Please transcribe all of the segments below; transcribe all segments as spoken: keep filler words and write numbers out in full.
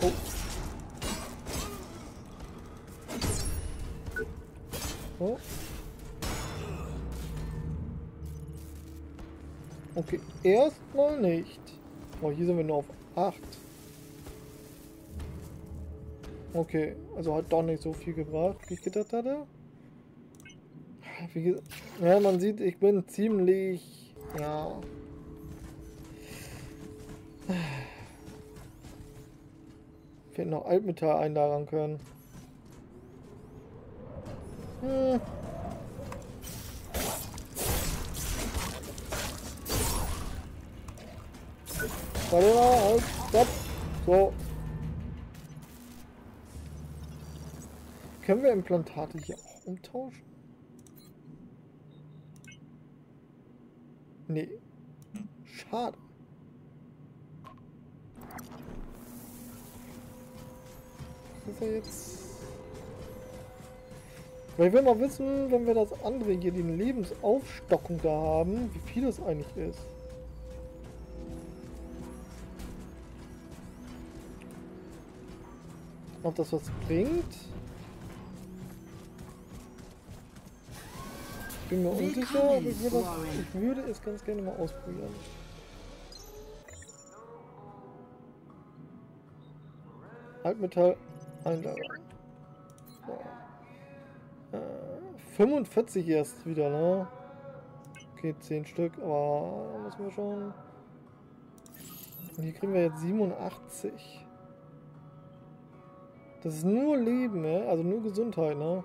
Oh. Oh. Okay, erstmal nicht. Oh, hier sind wir nur auf acht. Okay, also hat doch nicht so viel gebracht, wie ich gedacht hatte. Wie gesagt, ja, man sieht, ich bin ziemlich... Ja... Ich hätte noch Altmetall einlagern können. Hm. Warte mal, halt, stopp. So. Können wir Implantate hier auch umtauschen? Nee. Schade. Was ist er jetzt? Weil ich will mal wissen, wenn wir das andere hier, die Lebensaufstockung da haben, wie viel das eigentlich ist. Ob das was bringt? Ich bin mir unsicher, aber ich würde, das, ich würde es ganz gerne mal ausprobieren. Altmetall einlagern. So. Äh, fünfundvierzig erst wieder, ne? Okay, zehn Stück, aber müssen wir schon. Und hier kriegen wir jetzt siebenundachtzig. Das ist nur Leben, ne? Also nur Gesundheit, ne?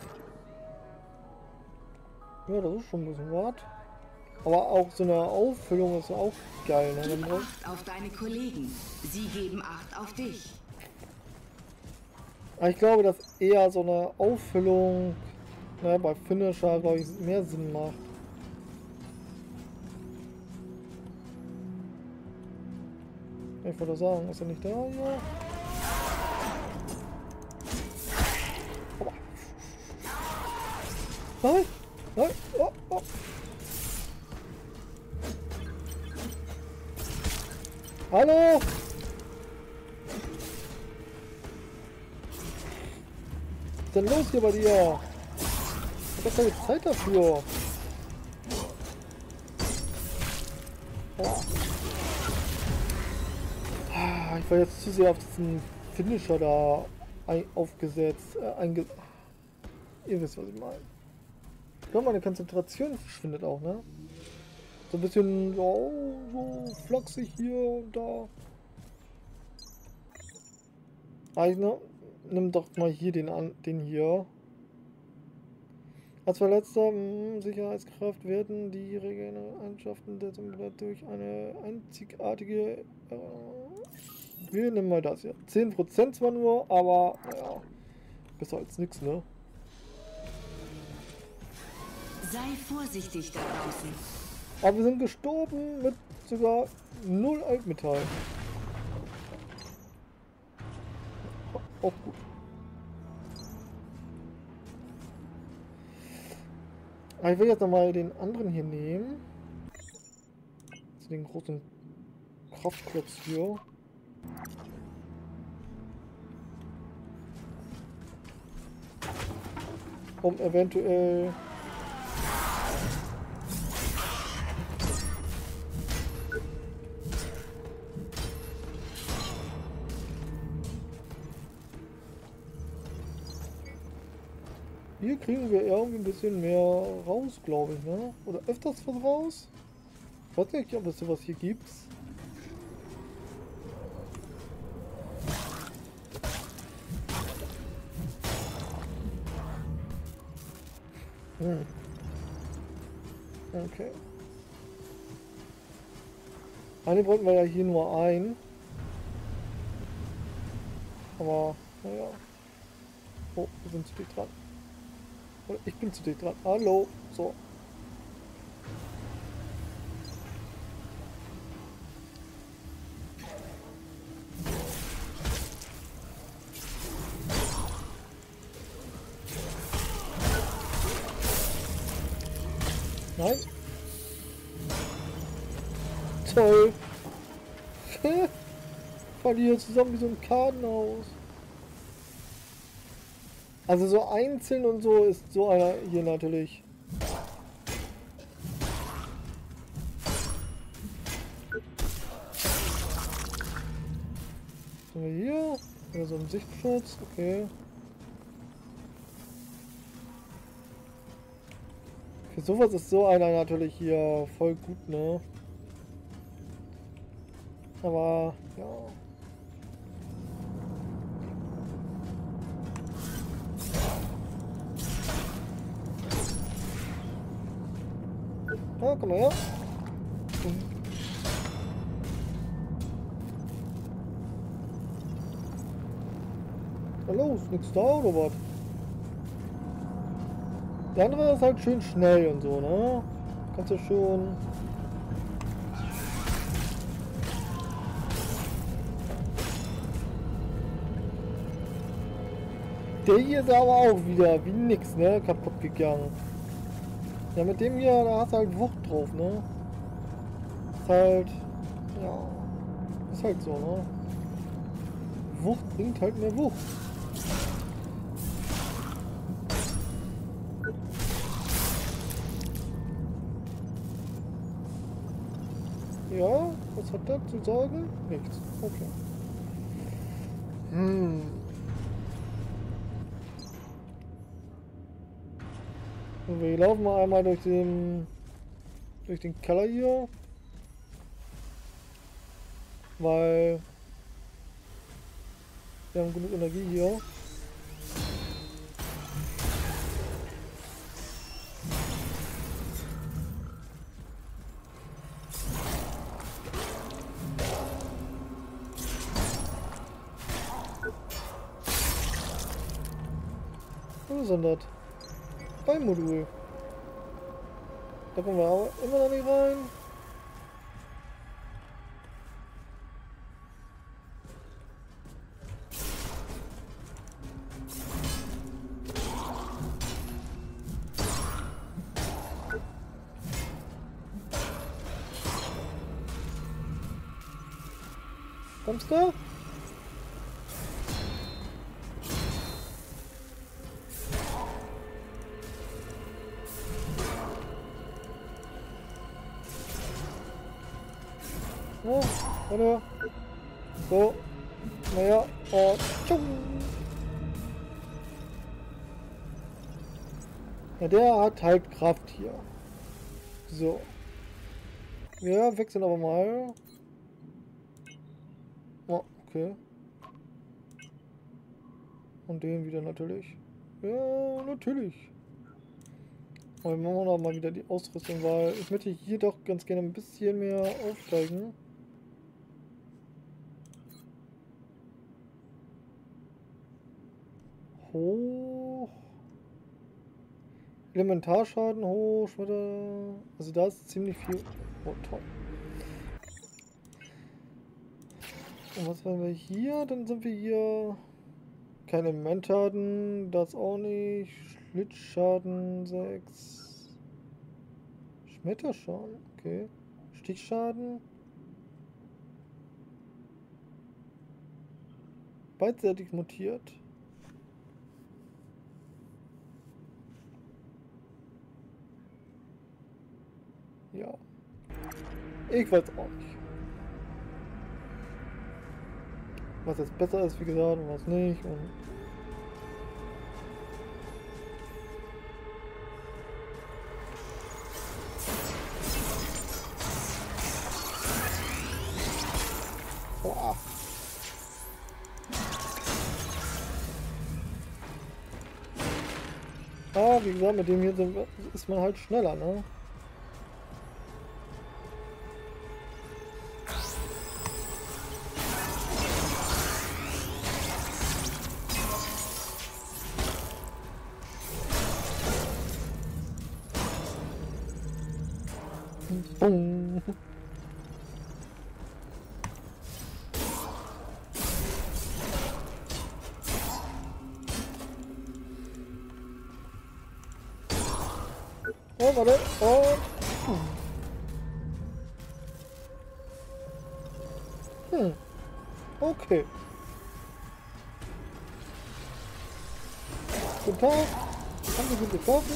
Ja, das ist schon ein bisschen was. Aber auch so eine Auffüllung ist auch geil, ne? Gib Acht auf deine Kollegen. Sie geben Acht auf dich. Aber ich glaube, dass eher so eine Auffüllung, ne, bei Finisher, glaube ich, mehr Sinn macht. Ich würde sagen, ist er nicht da? Ja. Nein! Nein! Oh, oh. Hallo! Was ist denn los hier bei dir? Ich hab keine Zeit dafür. Oh. Ah, ich war jetzt zu sehr auf diesen Finisher da ein aufgesetzt. Äh, einge Ihr wisst, was ich meine. Ja, meine Konzentration verschwindet auch, ne? So ein bisschen so, so flachsig hier und da. Ah, ich, ne, nimm doch mal hier den an, den hier. Als Verletzter mh, Sicherheitskraft werden die Regeneration der Symbole durch eine einzigartige. Äh, wir nehmen mal das hier. zehn Prozent zwar nur, aber naja, besser als nix, ne? Sei vorsichtig da draußen. Aber wir sind gestorben mit sogar null Altmetall. Auch gut. Aber ich will jetzt nochmal den anderen hier nehmen. Also den großen Kraftklotz hier. Um eventuell... Hier kriegen wir irgendwie ein bisschen mehr raus, glaube ich, ne? Oder öfters was raus? Ich weiß nicht, ob es sowas hier gibt. Hm. Okay. Eine wollten wir ja hier nur ein. Aber, naja. Oh, wir sind zu dicht dran. Ich bin zu dicht dran. Hallo. So. Nein. Toll. fallen die hier zusammen wie so ein Kartenhaus. Also so einzeln und so ist so einer hier natürlich. Sind wir hier? Oder so ein Sichtschutz, okay. Für sowas ist so einer natürlich hier voll gut, ne? Aber, ja. Ja, komm mal her. Na los, nix da oder was? Der andere ist halt schön schnell und so, ne? Kannst du schon. Der hier ist aber auch wieder wie nix, ne? Kaputt gegangen. Ja, mit dem hier, da hast du halt Wucht drauf, ne? Ist halt. Ja. Ist halt so, ne? Wucht bringt halt mehr Wucht. Ja, was hat er zu sagen? Nichts. Okay. Hm. Und wir laufen mal einmal durch den durch den Keller hier. Weil wir haben genug Energie hier. Was ist denn das? Beimodul. Da kommen wir auch immer noch nicht rein. Kommst du? Ja, warte. So. Naja. Und tschung. Ja, der hat halt Kraft hier. So. Ja, wechseln aber mal. Oh, okay. Und den wieder natürlich. Ja, natürlich. Aber wir machen auch mal wieder die Ausrüstung, weil ich möchte hier doch ganz gerne ein bisschen mehr aufsteigen. Hoch. Elementarschaden hoch. Schmetter. Also da ist ziemlich viel. Oh, toll. Und was wollen wir hier? Dann sind wir hier. Keine Elementschaden. Das auch nicht. Schlitzschaden sechs. Schmetterschaden. Okay. Stichschaden. Beidseitig mutiert. Ja. Ich weiß auch nicht. Was jetzt besser ist, wie gesagt, und was nicht. Und boah. Ah, wie gesagt, mit dem hier sind wir, ist man halt schneller, ne? Boom. Oh, warte. Oh. Hm. Okay. Guten Tag. Haben Sie gut gekauft?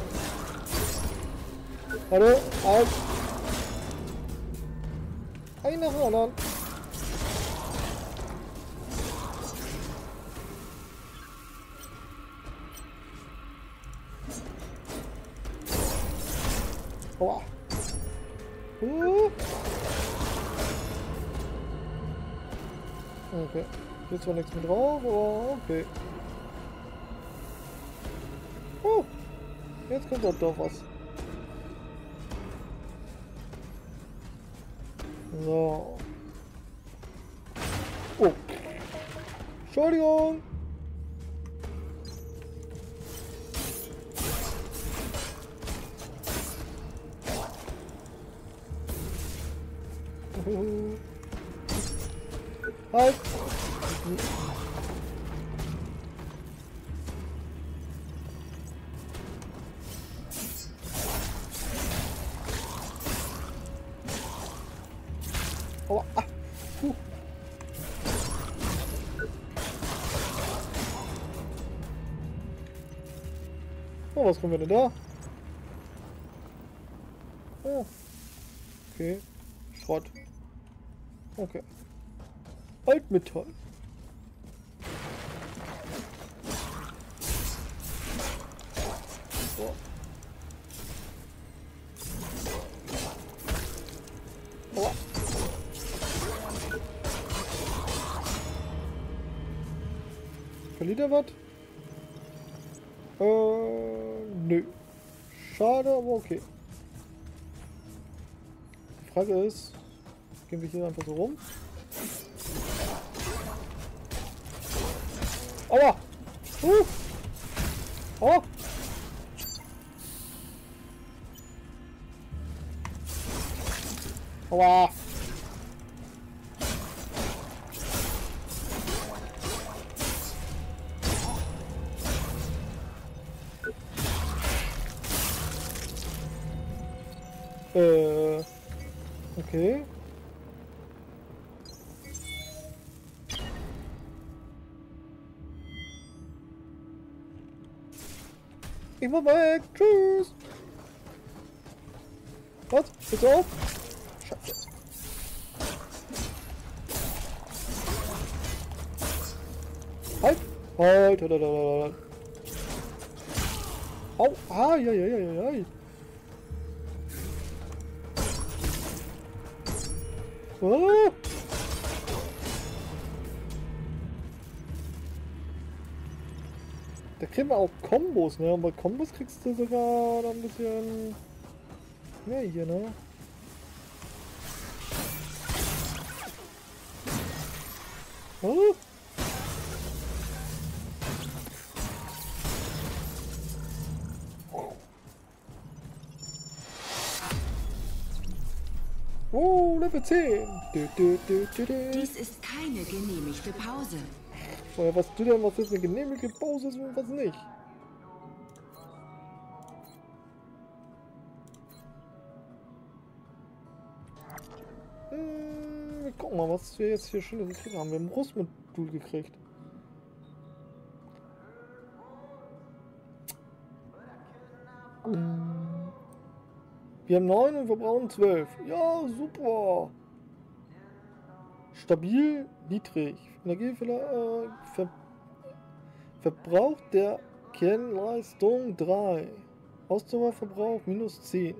Warte, halt. Ein nach dem anderen. Aua. Uh. Okay. Hier ist zwar nichts mehr drauf, aber okay. Oh. Jetzt kommt doch doch was. So. Oh. Entschuldigung. Halt. Oh, ah. Puh. Oh, was kommen wir denn da? Oh. Okay. Schrott. Okay. Altmetall. So. Oh. Verliert er was? Äh, nö. Schade, aber okay. Die Frage ist, gehen wir hier einfach so rum? Aua! Uh! Aua! Aua! Äh, okay. Ich mach weg. Tschüss. Was? Bitte auf? Scheiße. Halt. Halt. Halt. Halt. Halt. Au. Ah, ja, ja, ja, ja, ja. Ah. Da kriegen wir auch Kombos, ne? Und bei Kombos kriegst du sogar ein bisschen mehr hier, ne? Ah. Oh, Level zehn. Du, du, du, du, du. Dies ist keine genehmigte Pause. Vorher, was du denn, was ist eine genehmigte Pause ist und was nicht? Hm, wir gucken mal, was wir jetzt hier schon gekriegt haben. Wir haben ein Rüstmodul gekriegt. Hm. Wir haben neun und wir brauchen zwölf. Ja, super. Stabil, niedrig. Energieverbrauch äh, Ver Verbrauch der Kernleistung drei. Ausdauerverbrauch minus zehn.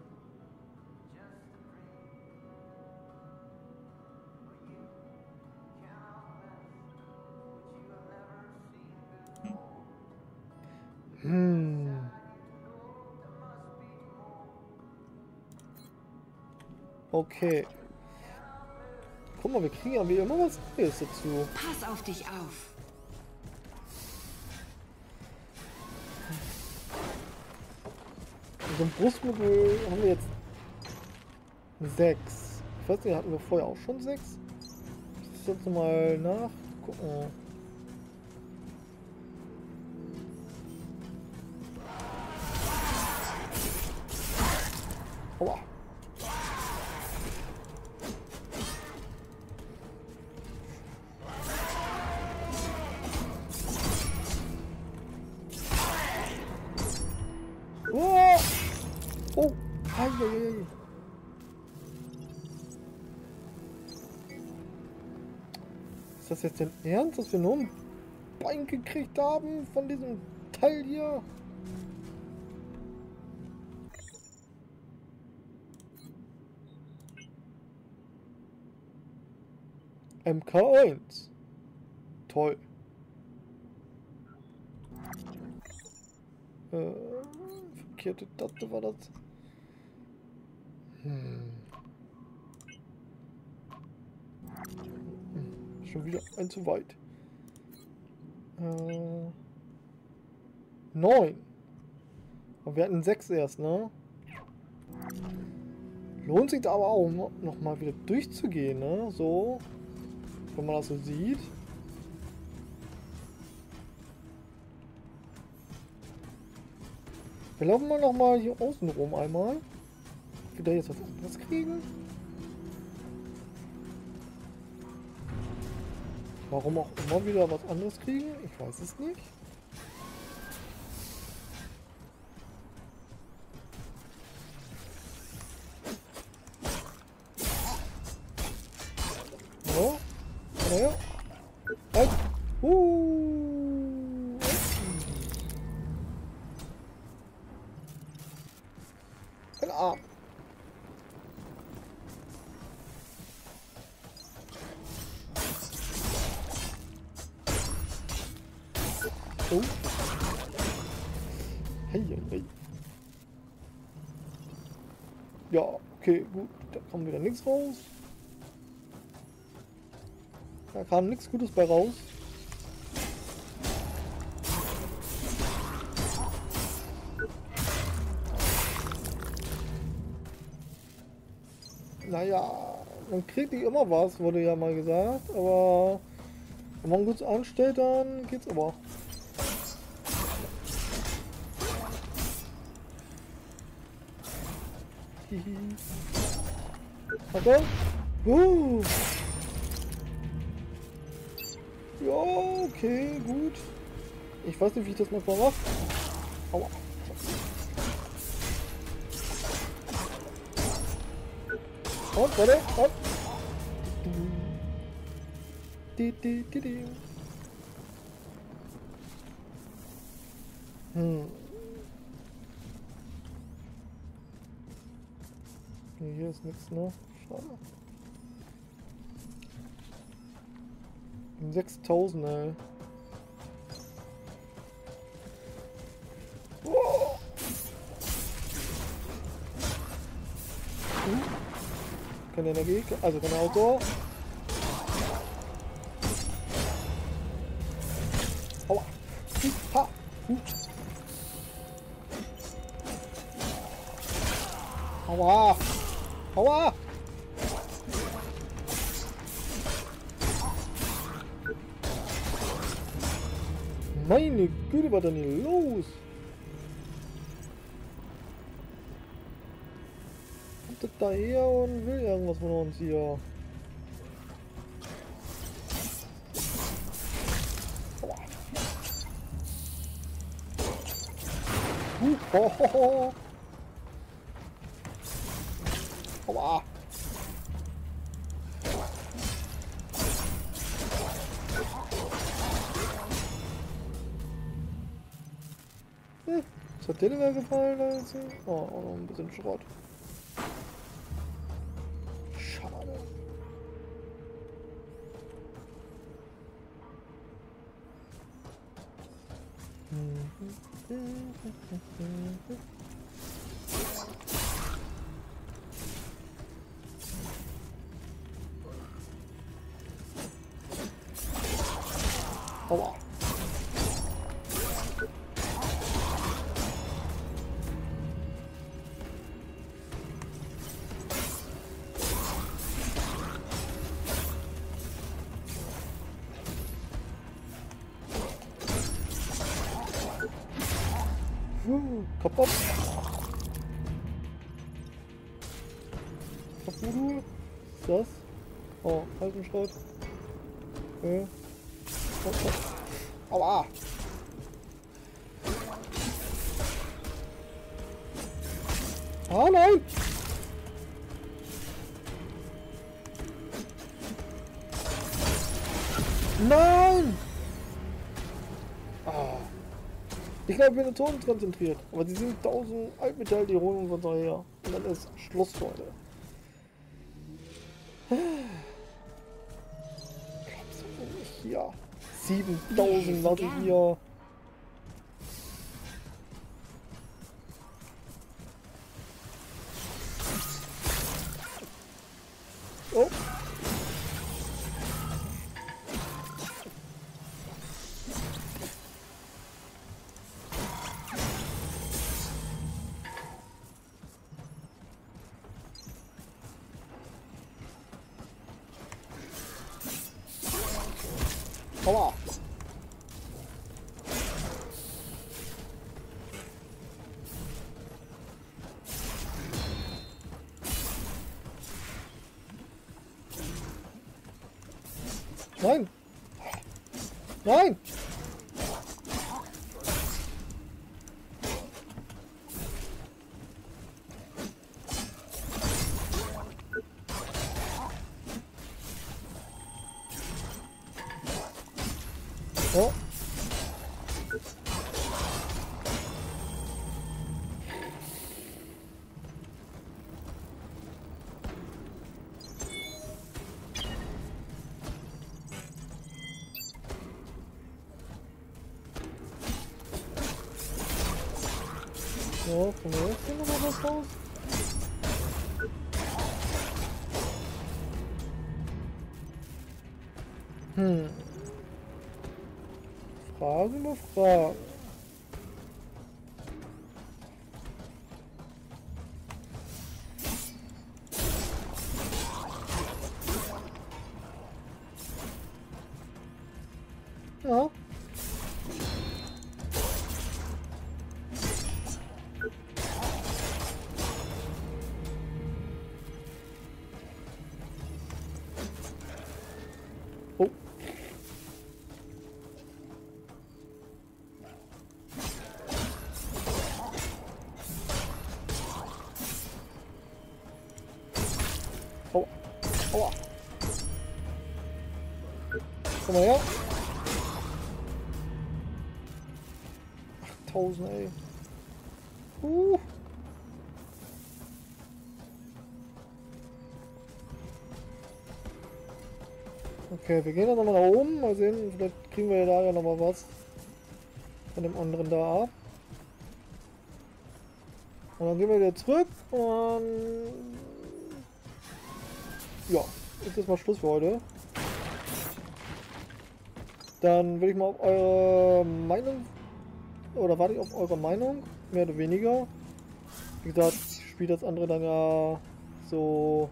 Hm. Okay. Guck mal, wir kriegen ja wie immer was Neues dazu. Pass auf dich auf. So ein Brustmodul haben wir jetzt sechs. Ich weiß nicht, hatten wir vorher auch schon sechs? Ich muss jetzt nochmal nachgucken. Aua. Eieiei. Ist das jetzt denn Ernst, dass wir nur ein Bein gekriegt haben von diesem Teil hier? M K eins. Toll. Äh, verkehrte Taste war das. Hm. Hm. Schon wieder ein zu weit. Äh, neun. Aber wir hatten sechs erst, ne? Lohnt sich da aber auch noch mal wieder durchzugehen, ne? So. Wenn man das so sieht. Wir laufen mal noch mal hier außen rum einmal. Wieder jetzt was anderes kriegen. Warum auch immer wieder was anderes kriegen? Ich weiß es nicht. So. Naja. Halt. Uh. Ein Arm. Oh. Hey, hey, hey. Ja, okay, gut. Da kam wieder nichts raus. Da kam nichts Gutes bei raus. Naja, man kriegt nicht immer was, wurde ja mal gesagt, aber wenn man gut anstellt, dann geht's aber. Hihi. Warte. Uh. Ja, okay, gut. Ich weiß nicht, wie ich das manchmal mache. Aua. Und, warte, und. Die, die, die, die. Hm. Hier ist nichts, ne? Schade. sechstausend, ey. Oh. Hm. Keine Energie, also kein Auto. Aua. Ha. Hm. Aua. Aua. Meine Güte, was denn hier los? Kommt das daher und will irgendwas von uns hier? Aua. Uh, ho, ho, ho. Aua. Hm, ist der Deliver gefallen? Also? Oh, auch noch ein bisschen Schrott. Schade. Aua. Uh, kaputt. Kaputt. Was ist das? Oh, Haltenschrott. Okay. Oh, oh. Aua. Ah, nein! Nein! Ah. Ich glaube, wir sind Toten konzentriert. Aber die sind tausend Altmetall, die holen uns von daher. Und dann ist Schluss, Freunde. Glaubst du nicht hier? siebentausend Leute hier. Oh. Aua. Nein! Nein! Oh. So, von der jetzt hier nochmal was raus. Hm. Fragen über Fragen. Ja. Oh. Aua. Aua. Komm mal her. achttausend, ey. Uh. Okay, wir gehen dann nochmal nach oben. Mal sehen, vielleicht kriegen wir ja da ja nochmal was von dem anderen da ab. Und dann gehen wir wieder zurück und ja, ist jetzt mal Schluss für heute. Dann will ich mal auf eure Meinung, oder warte ich auf eure Meinung, mehr oder weniger. Wie gesagt, ich spiele das andere dann ja so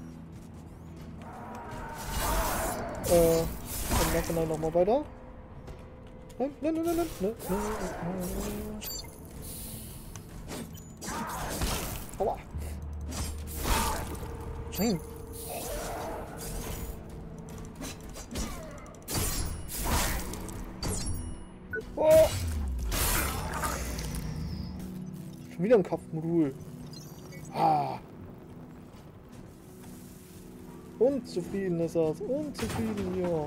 äh, im Nachhinein nochmal weiter. Nein, nein, nein, nein, nein, nein, nein, nein. Aua. Nein. Oh. Schon wieder ein Kopfmodul. Ah. Unzufrieden ist das. Unzufrieden, ja.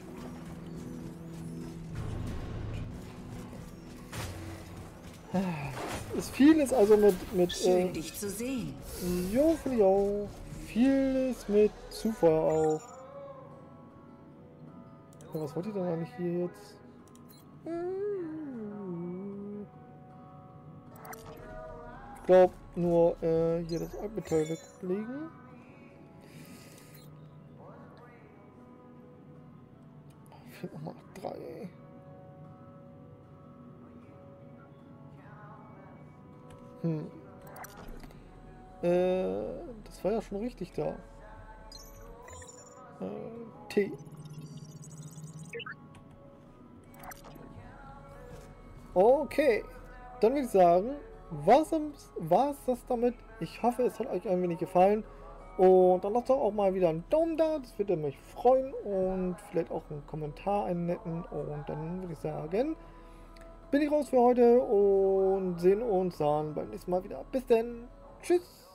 Ist vieles also mit... mit Schön, äh, dich zu sehen. Jo, finde ich auch. Vieles mit Zufall auch. Ja, was wollte ich denn eigentlich hier jetzt? Ich glaube nur äh, hier das Altmetall weglegen. Fehlt nochmal drei. Hm. Äh, das war ja schon richtig da. Äh, T. Okay. Dann würde ich sagen, war es das damit. Ich hoffe, es hat euch ein wenig gefallen. Und dann lasst doch auch mal wieder einen Daumen da. Das würde mich freuen. Und vielleicht auch einen Kommentar, einen netten. Und dann würde ich sagen, bin ich raus für heute und sehen uns dann beim nächsten Mal wieder. Bis dann. Tschüss.